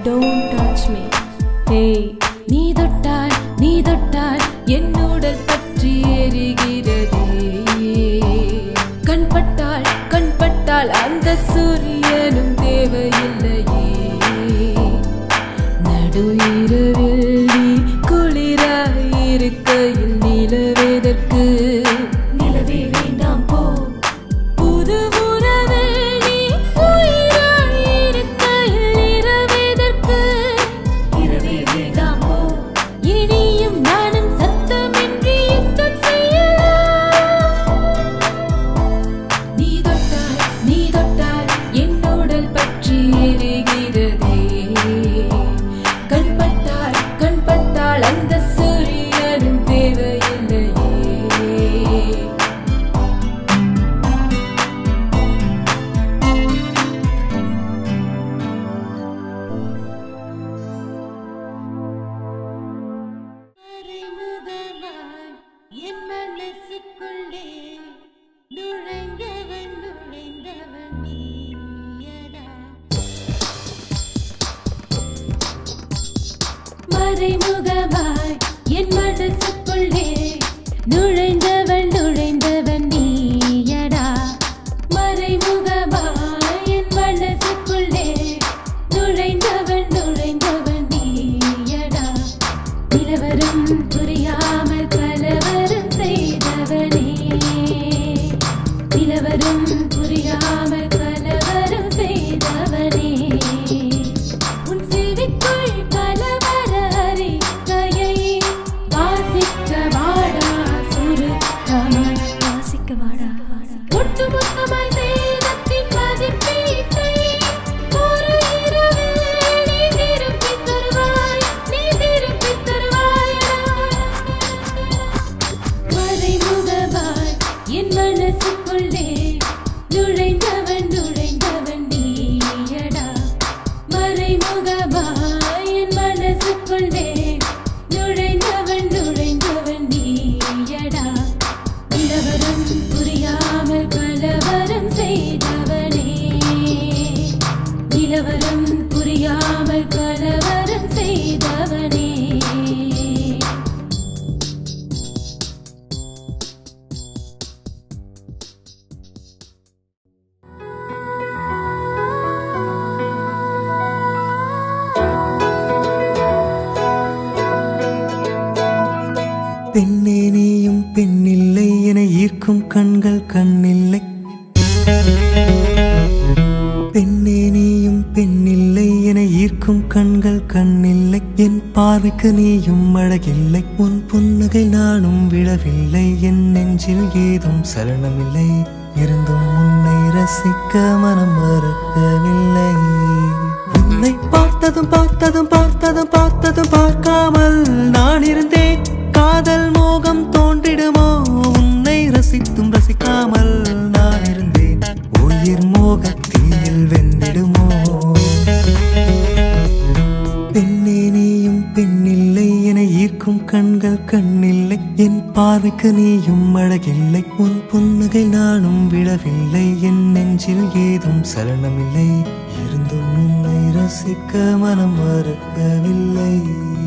don't touch me. Hey, நீ தொட்டால் என் உடல் பற்றி எரிகிறதே. கண்பட்டால் அந்த சூரியனும் தேவையில்லையே. நடு இரவில் நீ குளிராயிருக்கையில் நிலவெதற்கு? நிலவே வேண்டாம் போ. புது உறவில் நீ உயிராயிருக்கையில் இரவெதற்கு? இரவே வேண்டாம் போ. இனி நீயும் நானும் சத்தமின்றி யுத்தம் செய்யலாம். நீ தொட்டால் என் உடல் பற்றி எரிகிறதே. கண்பட்டால் அந்த சூரியனும் தேவையில்லையே. என் மனசுக்குள்ளே நுழைந்தவன் நீயடா. மறைமுகமாய் என் மனசுக்குள்ளே நுழைந்தவன் நீயடா. மறைமுகமாய் என் மனசுக்குள்ளே நுழைந்தவன் நீயடா. நிலவரம் புரியாமல் கலவரம் செய்தவனே. நிலவரம் புரியாமல் கலவரம் செய்தவனே. உன் செவிக்குள் கலவர அறிக்கையை வாசிக்க வாடா சுருக்கமாய். வாசிக்க வாடா ஒட்டுமொத்தமாய் சேதத்தின் மதிப்பீட்டை ஒரு இரவில் நீ திருப்பித் தருவாய். மறைமுகமாய் என் மனசுக்குள்ளே நுழைந்தவன் நீயடா. மறைமுகமாய் என் மனசுக்குள்ளே நுழைந்தவன் நீயடா. நிலவரம் புரியாமல் கலவரம் செய்தவனே. நிலவரம் புரியாமல் கலவரம் செய்தவனே. பெண்ணே நீயும் பெண்ணில்லை என ஈர்க்கும் கண்கள் கண்ணில்லை. பெண்ணே நீயும் பெண்ணில்லை என ஈர்க்கும் கண்கள் கண்ணில்லை. என் பார்வைக்கு நீயும் அழகில்லை. உன் புன்னகை நானும் விழவில்லை. என் நெஞ்சில் ஏதும் சலனமில்லை. இருந்தும் உன்னை ரசிக்க மனம் மறக்கவில்லை. உன்னை பார்த்ததும் பார்க்காமல் நான் இருந்தேன். காதல் மோகம் தோன்றிடுமோ? உன்னை ரசித்தும் ரசிக்காமல் நான் இருந்தேன். உயிர் மோகத்தில் வெந்திடுமோ? பெண்ணே நீயும் பெண்ணில்லை என ஈர்க்கும் கண்கள் கண்ணில்லை. என் பார்வைக்கு நீயும் அழகில்லை. உன் புன்னகை நானும் விழவில்லை. என் நெஞ்சில் ஏதும் சலனமில்லை. இருந்தும் உன்னை ரசிக்க மனம் மறக்கவில்லை.